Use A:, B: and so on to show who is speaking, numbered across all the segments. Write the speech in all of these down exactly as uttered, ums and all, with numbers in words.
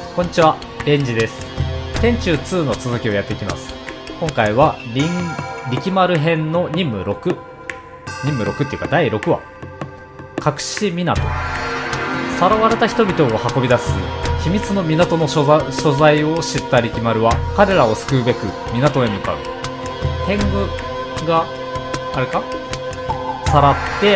A: こんにちは、レンジです。天中ツーの続きをやっていきます。今回は、リン、力丸編の任務ろく。任務ろくっていうかだいろくわ。隠し港。さらわれた人々を運び出す秘密の港の所在、所在を知った力丸は、彼らを救うべく港へ向かう。天狗が、あれかさらって、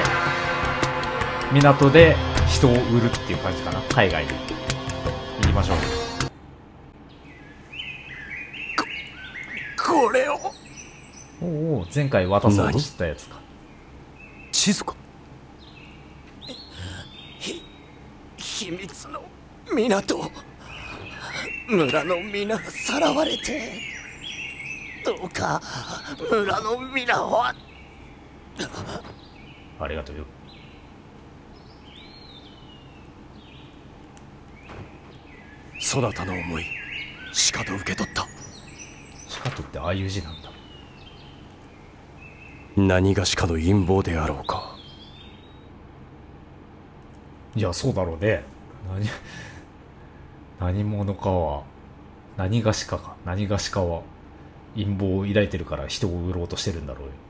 A: 港で人を売るっていう感じかな。海外に。行きましょう。
B: ここれを
A: おお、前回渡そうとしたやつか。
B: 地図か。ひ秘密の港。村の皆がさらわれて、どうか村の皆は。
A: ありがとうよ。
B: そなたの思いしかと受け取った。
A: しかとってああいう字なんだ。
B: 何がしかの陰謀であろうか。
A: いや、そうだろうね。何何者かは何がしかか何がしかは陰謀を抱いてるから人を売ろうとしてるんだろうよ。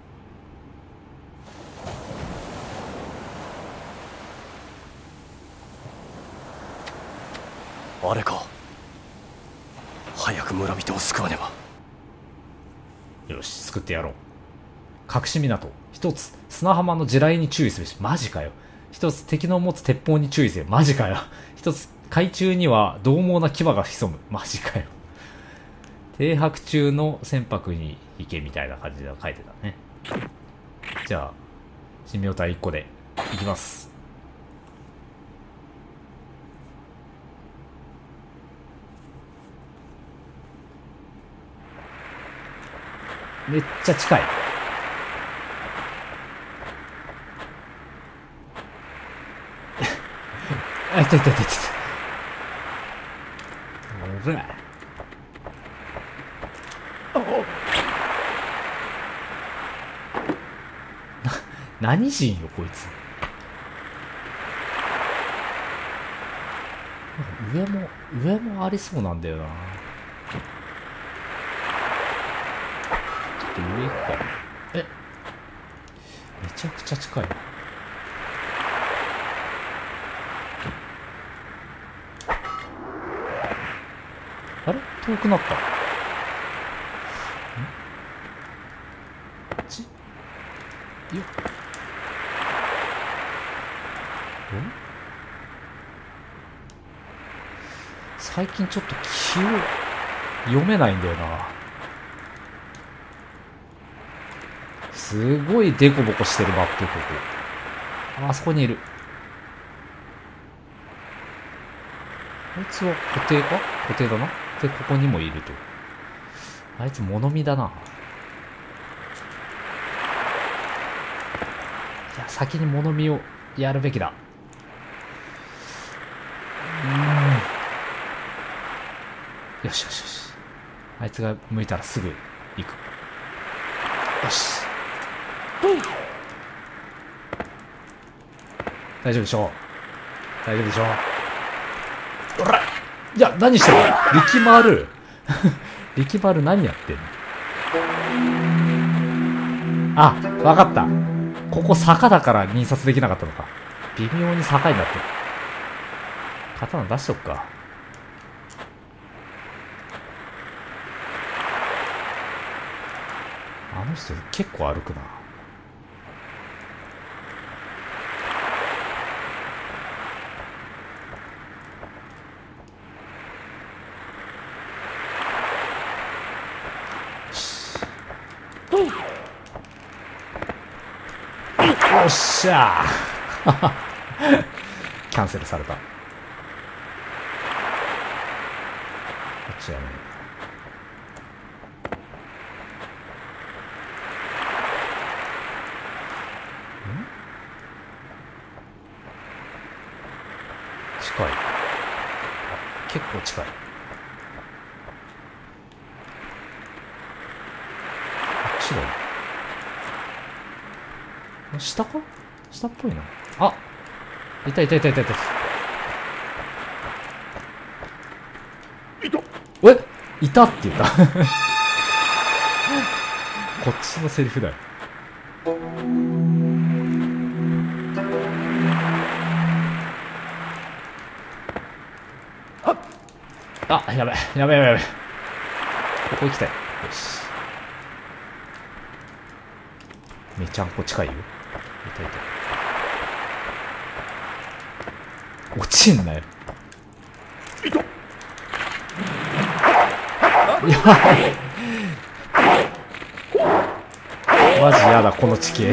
B: あれか。早く村人を救わねば。
A: よし、救ってやろう。隠し港一つ、砂浜の地雷に注意すべし。マジかよ。一つ、敵の持つ鉄砲に注意せよ。マジかよ。一つ、海中には獰猛な牙が潜む。マジかよ。停泊中の船舶に行けみたいな感じで書いてたね。じゃあ神妙隊いっこで行きます。めっちゃ近い。あ、いたいたいたいた。おら。な、何人よこいつ。上も上もありそうなんだよな。上行くか。え、めちゃくちゃ近いな。あれ遠くなった。んこっちよっ。ん最近ちょっと気を読めないんだよな。すごいデコボコしてるマップ、ここ。あそこにいる。あいつは固定か固定だな。で、ここにもいると。あいつ物見だな。いや、先に物見をやるべきだ。うーん。よしよしよし。あいつが向いたらすぐ行く。よし。大丈夫でしょう。大丈夫でしょう。おら、いや、何してるの力丸。力丸何やってんの。あ、わかった。ここ坂だから印刷できなかったのか。微妙に坂になってる。刀出しとくか。あの人結構歩くな。よっしゃーキャンセルされた。こっちやね。ん近い。結構近い。こっちだよ。下か下っぽいな。あ、いたいたいたいたいた。 え、いたって言ったこっちのセリフだよ。あ、やべ、やべやべやべ。ここ行きたい。よし。めちゃんこ近いよ。いたいた。落ちんなよ。やばい。マジやだ、この地形。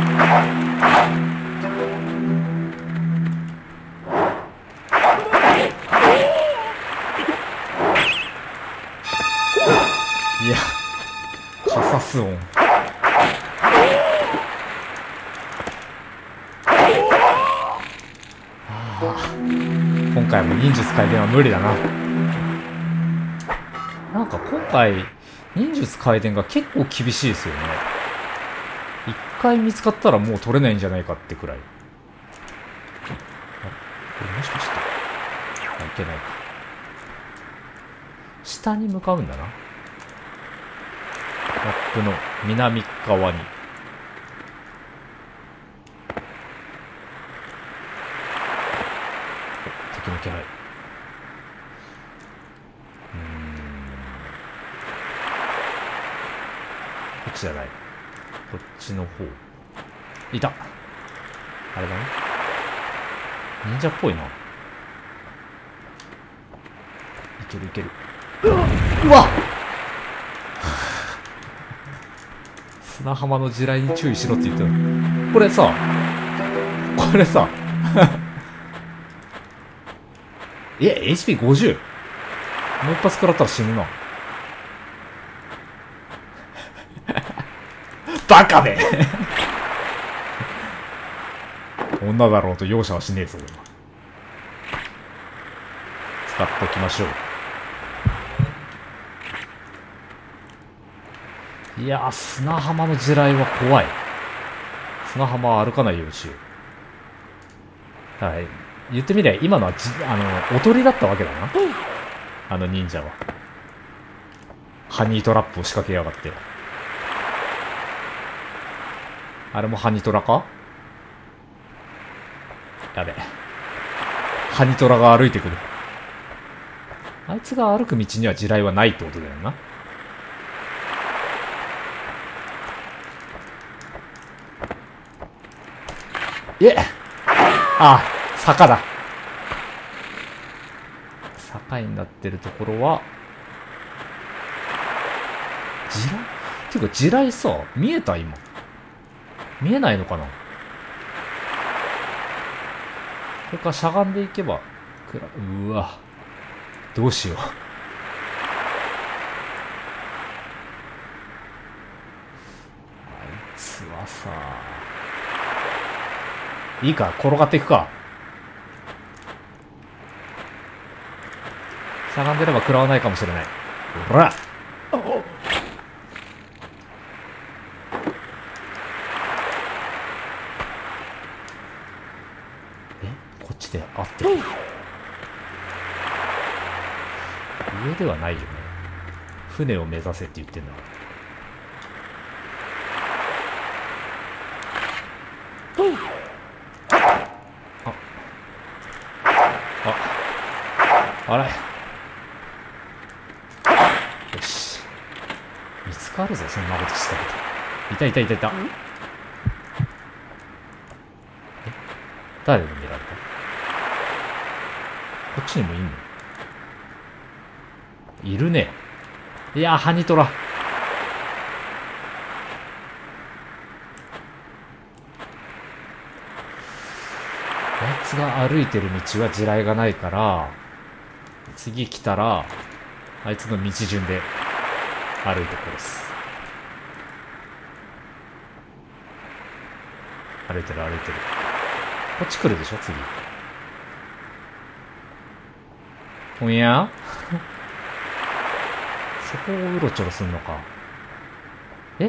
A: いや、カサス音。ああ、今回も忍術改伝は無理だな。なんか今回忍術改伝が結構厳しいですよね。一回見つかったらもう取れないんじゃないかってくらい。あ、これもしかして、あ、いけないか。下に向かうんだな。マップの南側に。敵の気配。うーん。こっちじゃない。こっちの方。いた。あれだね。忍者っぽいな。いけるいける。うわっ砂浜の地雷に注意しろって言ってる。これさ、これさ、え、エイチピーごじゅう？ もう一発食らったら死ぬな。バカめ女だろうと容赦はしねえぞ。使っておきましょう。いやー、砂浜の地雷は怖い。砂浜は歩かないようにしよう。はい。言ってみりゃ、今のはじ、あの、おとりだったわけだな。あの忍者は。ハニートラップを仕掛けやがって。あれもハニトラか？やべ。ハニトラが歩いてくる。あいつが歩く道には地雷はないってことだよな。えっ、あ、坂だ。坂になってるところは、地雷っていうか地雷さ、見えた今。見えないのかな。これからしゃがんでいけば、くら、うわ。どうしよう。あいつはさ、いいか、転がっていくか。しゃがんでれば食らわないかもしれない。ほら。え、こっちで合ってる。上ではないよね。船を目指せって言ってんだ。あ、あ、あれ。よし。見つかるぞ、そんなことしたけど。いたいたいたいた。え、誰に見られた？こっちにもいんの？いるね。いやー、ハニトラ。あいつが歩いてる道は地雷がないから、次来たら、あいつの道順で歩いて殺す。歩いてる歩いてる。こっち来るでしょ、次。ほんやそこをうろちょろすんのか。え、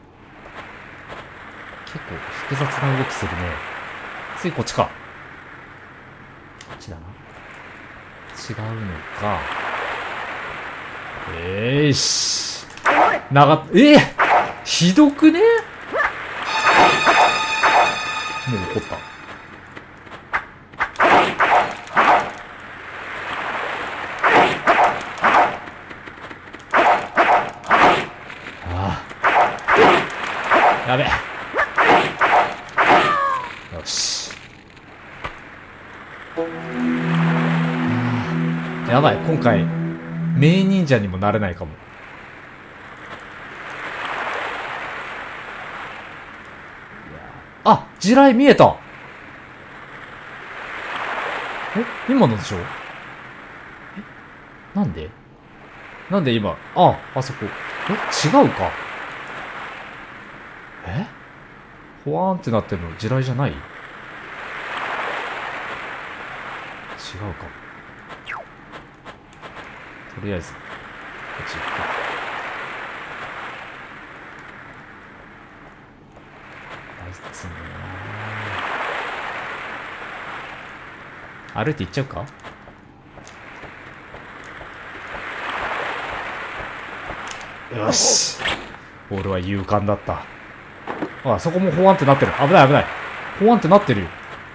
A: 結構複雑な動きするね。次こっちか。こっちだな。違うのか。 えーし。長、えー、ひどくね？もう怒った。ああ。やべ。よし。やばい、今回、名忍者にもなれないかも。あ、地雷見えた。え、今のでしょ？え、なんでなんで今、あ、あそこ。え、違うか。え？ほわーんってなってるの地雷じゃない？違うか。とりあえず、こっち行くか。あいつねー。歩いて行っちゃうか？よし。俺は勇敢だった。あ、そこもほわんってなってる。危ない危ない。ほわんってなってるよ。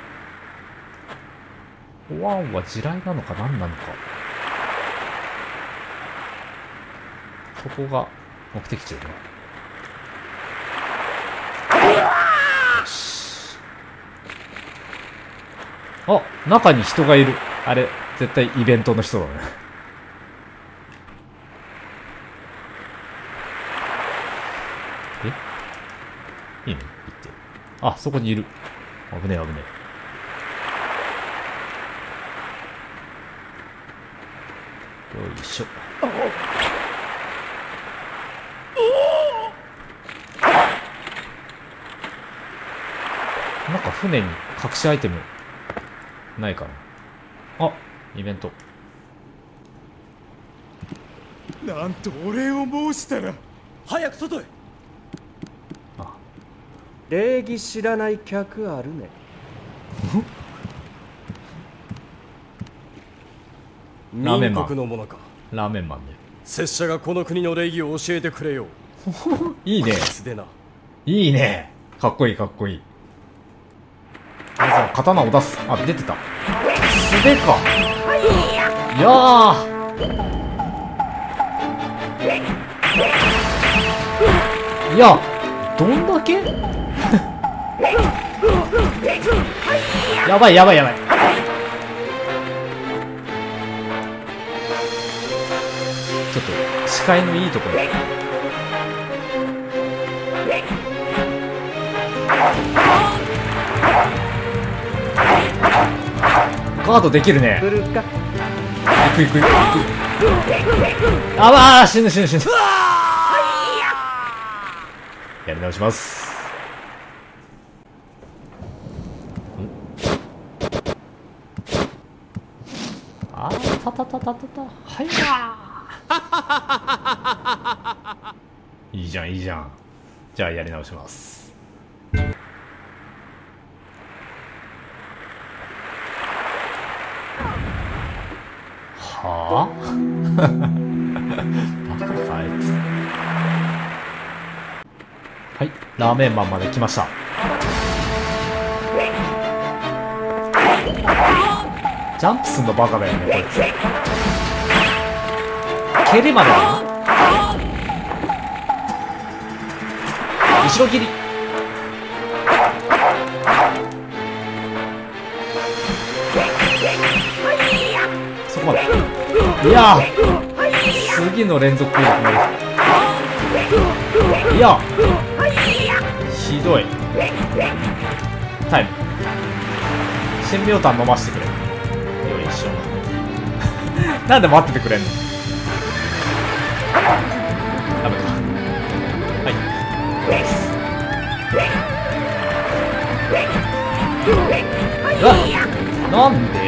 A: ほわんは地雷なのか何なのか。そこが目的地だね。よし。あ、中に人がいる。あれ、絶対イベントの人だね。え？いいね、行って。あ、そこにいる。危ねえ危ねえ。よいしょ。なんか船に隠しアイテムないかな。あ、イベント。
C: なんとお礼を申したら。
B: 早く外へ。
A: あ、
D: 礼儀知らない客あるね。
A: ラーメンマン
D: 民国のものか。
A: ラーメンマンで。
D: 拙者がこの国の礼儀を教えてくれよう。
A: いいね。
D: でな。
A: いいね。かっこいいかっこいい。まずは刀を出す。あ、出てた。素手か。いやー。いや、どんだけやばいやばいやばい。ちょっと視界のいいところで。ガードできるね。
D: 来るか。
A: 行く行く行く。あわー、死ぬ死ぬ死ぬ。やり直します。あー、たたたたたた。はいわー。いいじゃんいいじゃん。じゃあやり直します。はあバカかあいつ。はい、ラーメンマンまで来ました。ジャンプすんのバカだよねこいつ。蹴りまでだな。後ろ切り。そこまで。いやー、次の連続攻撃まで。いや、ひどい。タイム。神妙炭飲ましてくれ。よいしょ。なんで待っててくれんの。ダメか。はい。うわっ、なんで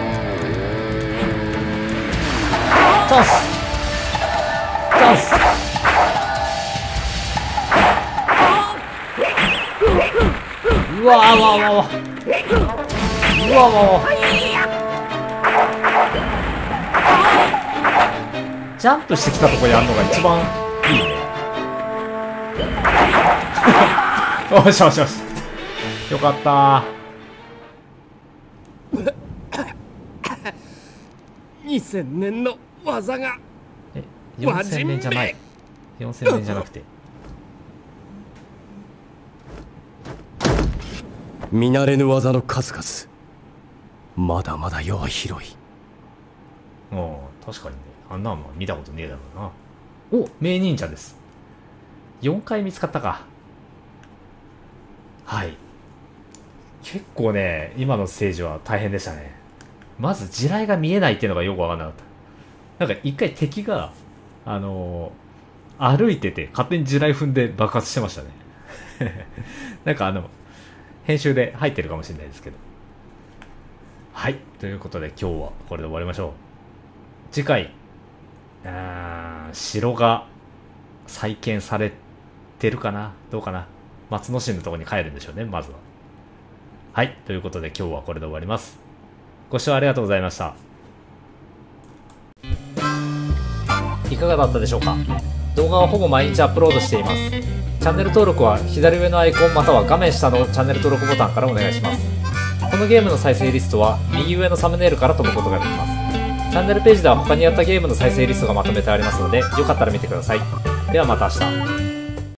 A: チャンスチャンス。うわーわーわーわーうわわわチジャンプしてきたところやるのが一番いいね。よしよしよし、よかった
D: ー。にせんねんの技が。
A: え、よんせんねんじゃない。よんせんねんじゃなくて。
B: 見慣れぬ技の数々。まだまだ世は広い。
A: おお、確かにね。あんなんも見たことねえだろうな。お、名忍者です。よんかい見つかったか。はい。結構ね、今のステージは大変でしたね。まず地雷が見えないっていうのがよくわかんなかった。なんか一回敵が、あのー、歩いてて勝手に地雷踏んで爆発してましたね。なんかあの、編集で入ってるかもしれないですけど。はい。ということで今日はこれで終わりましょう。次回、あー、城が再建されてるかなどうかな。松之進のところに帰るんでしょうね、まずは。はい。ということで今日はこれで終わります。ご視聴ありがとうございました。いかがだったでしょうか。動画はほぼ毎日アップロードしています。チャンネル登録は左上のアイコンまたは画面下のチャンネル登録ボタンからお願いします。このゲームの再生リストは右上のサムネイルから飛ぶことができます。チャンネルページでは他にやったゲームの再生リストがまとめてありますので、よかったら見てください。ではまた明日。